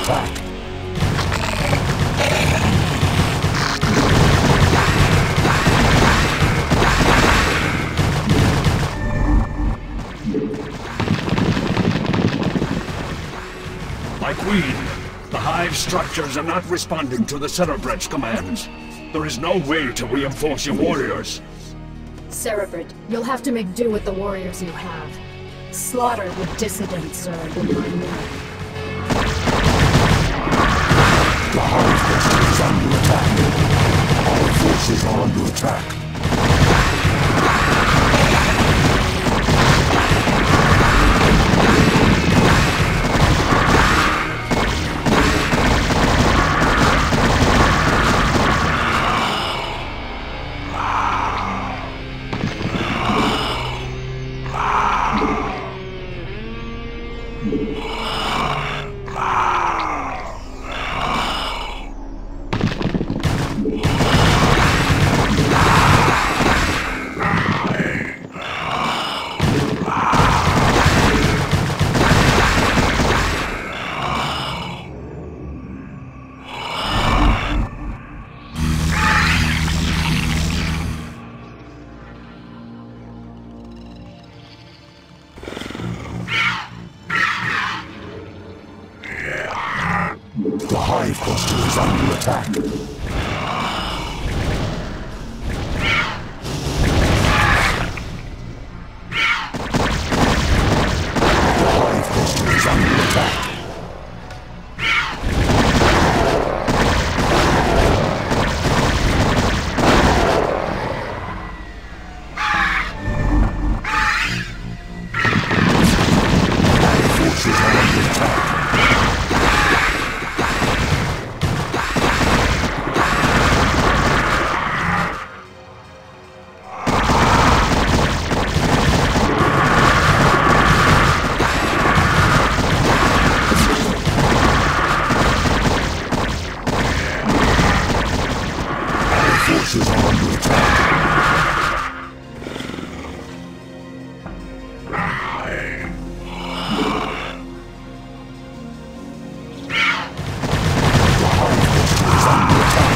attack. My queen, the Hive structures are not responding to the Cerebrate commands. There is no way to reinforce your warriors. Cerebrate, you'll have to make do with the warriors you have. Slaughter the dissidents, Zerg, in my name. The Hive cluster is under attack. Our forces are under attack. The Hive cluster is under attack. The Hive cluster is under attack. Our forces are under attack. Forces are under attack. The Hive cluster is under attack.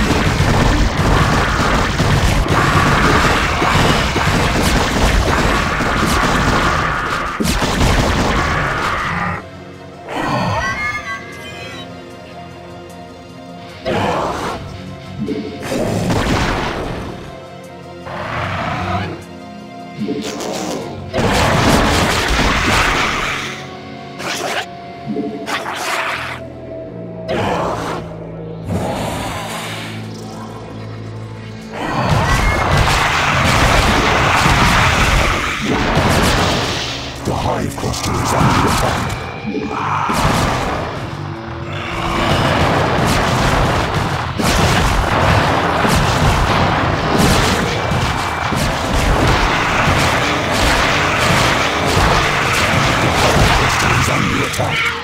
The Hive cluster is under attack. Is under attack.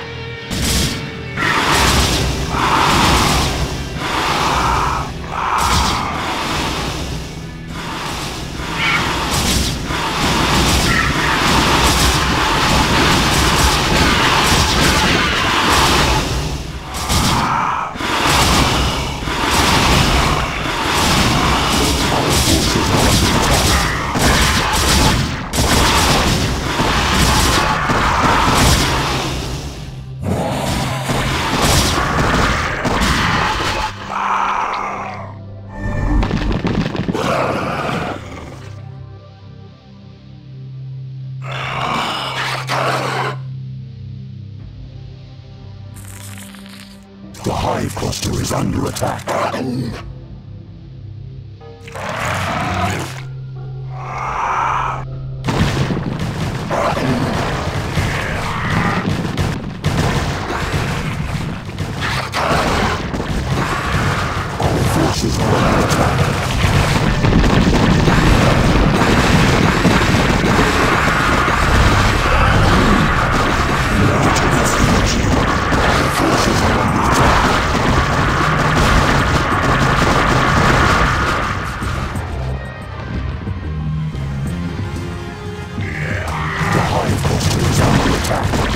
The Hive cluster is under attack. Our forces are under attack. The Hive cluster is under attack.